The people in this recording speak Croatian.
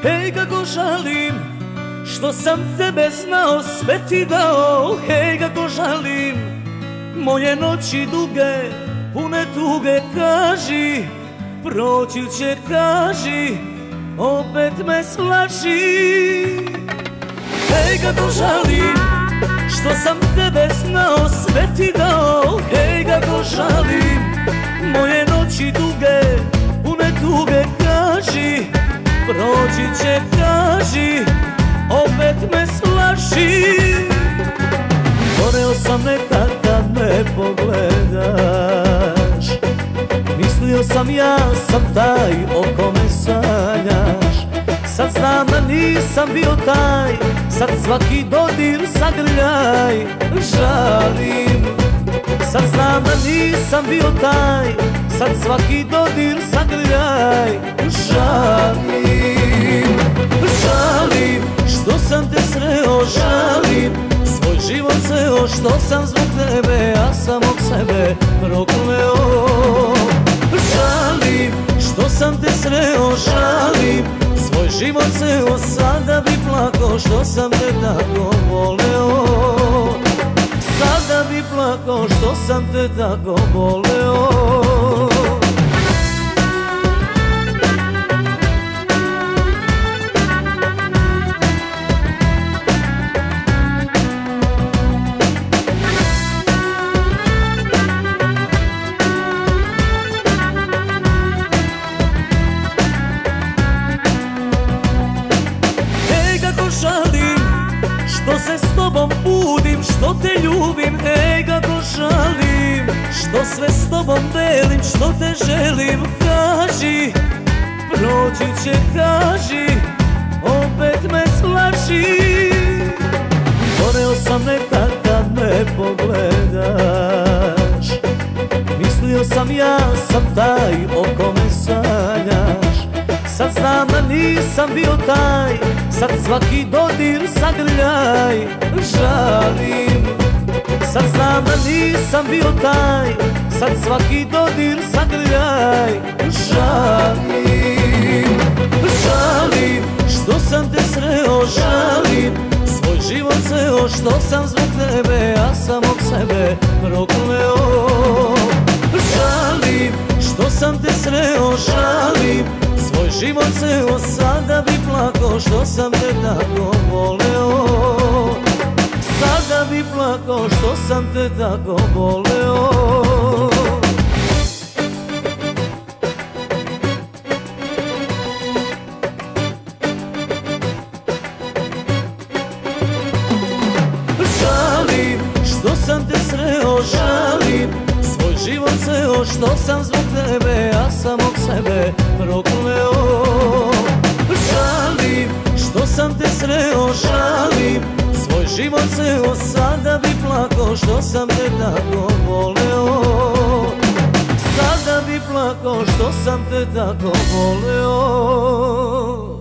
Hej, kako žalim što sam tebe znao, sve ti dao. Hej, kako žalim moje noći duge, pune tuge. Kaži, proći će, kaži, opet me slaži. Hej, kako žalim što sam tebe znao, sve ti dao. Hej, kako žalim moje noći duge, pune tuge. Kaži, proći će, kaži, opet me slaži. Goreo sam nekad kad me pogledaš, mislio sam ja sam taj o kome sanjaš. Sad znam da nisam bio taj, sad svaki dodir zagrljaj. Žalim, sad znam da nisam bio taj, sad svaki dodir zagrljaj. Žalim, žalim što sam te sreo, žalim svoj život ceo što sam zbog tebe, a samog sebe prokleo. Žalim što sam te sreo, žalim svoj život ceo, sada bi plako što sam te tako voleo. Sada bi plako što sam te tako voleo. Žalim što se s tobom budim, što te ljubim. Ej, kako žalim što sve s tobom delim, što te želim. Kaži, proći će, kaži, opet me slaži. Goreo sam nekad kad me pogledaš, mislio sam ja sam taj o kome sanjaš. Sad znam da nisam bio taj, sad svaki dodir zagrljaj. Žalim, sad znam da nisam bio taj, sad svaki dodir zagrljaj. Žalim, žalim što sam te sreo, žalim svoj život ceo što sam zbog tebe, a samog sebe prokleo. Žalim što sam te sreo, žalim svoj život ceo, sada bi plako što sam te tako voleo. Sada bi plako što sam te tako voleo. Žalim što sam te sreo, žalim svoj život ceo što sam zbog tebe, a samog sebe prokleo. Žalim što sam te sreo, žalim svoj život ceo, sada bi plako što sam te tako voleo. Sada bi plako što sam te tako voleo.